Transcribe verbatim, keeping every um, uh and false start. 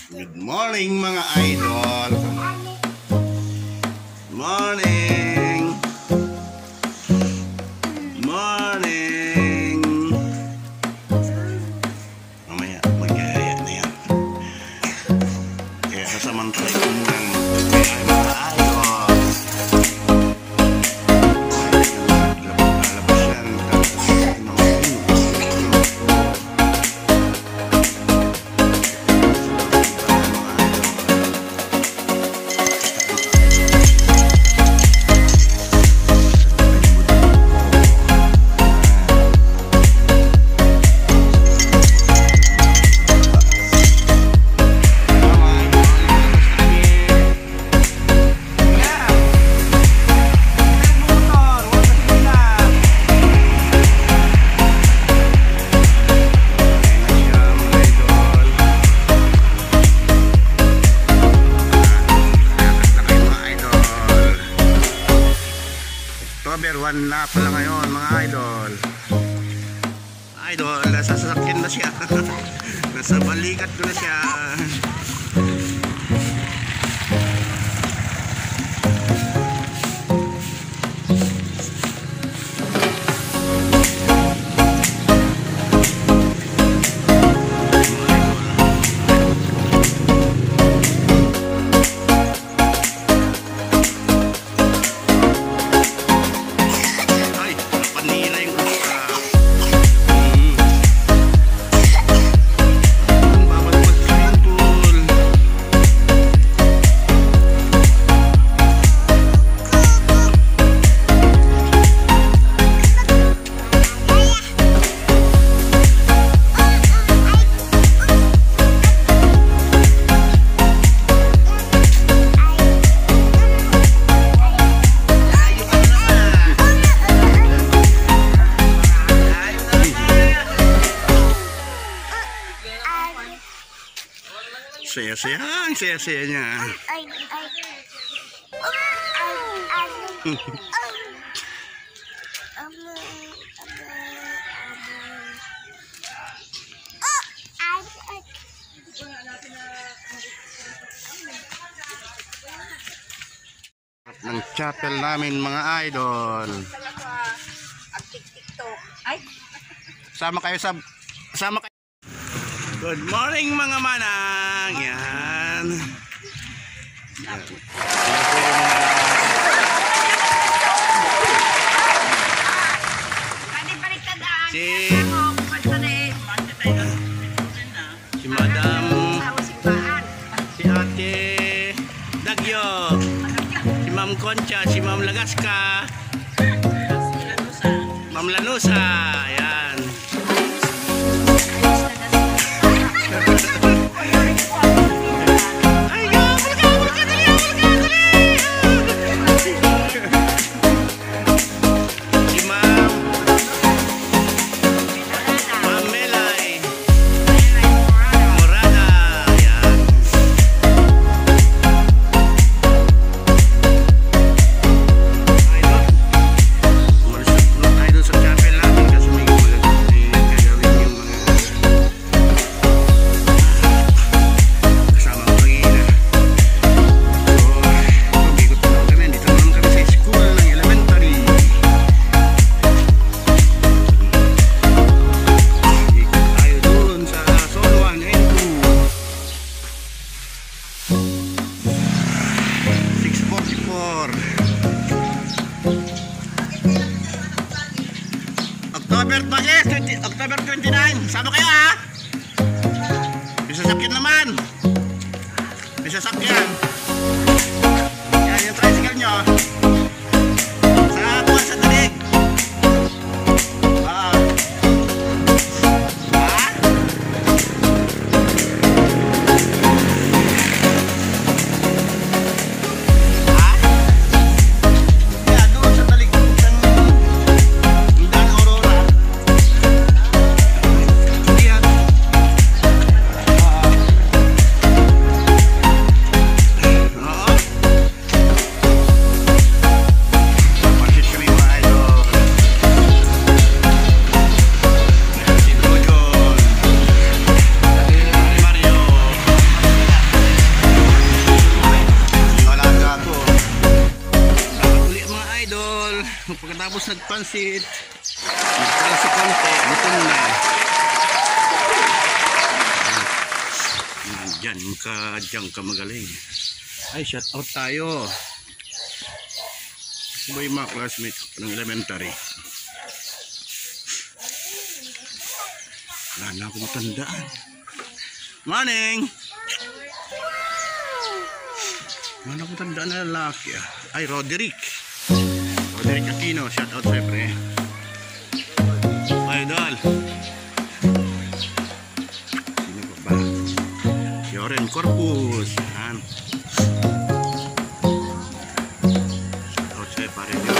Good morning mga idol. Morning. Morning. Mamaya magkaya na yan. Kaya sasamantay ko munang magkaya mga idol. Lalabas yan. October one na pala ngayon mga idol. Idol, nasa sasakyan na siya. Nasa balikat ko na siya. Saya-saya, ang saya-saya niya. Ay, ay. Ng chapel namin mga idol. Sama kayo sa sama kayo. Good morning mga manang. Yan. Yan. Si Si Madam, si Ate Dagyo, si Ma'am Concha, si Ma'am Lagaska, Ma'am Lanusa. Yan. October bagay, October twenty-nine. Sama kayo ha. May sasakyan naman. May sasakyan. Yan yung tricycle nyo. Sa buwan sa dalig. Oo. Ha? Ha? Kaya doon sa dalig. tapos nagpansit. Nagpansit konti, gutom na. Diyan ka, diyan ka magaling. Ay, shout out tayo. Ito yung mga classmates ng elementary. Wala na akong tandaan. Morning! Wala na akong tandaan na lalaki. Ah. Ay, Roderick. Roderick Aquino, shout out siyempre. Ay, Idol. Sino pa ba? Yoren Corpus. Yan. Shout out sa'yo pare.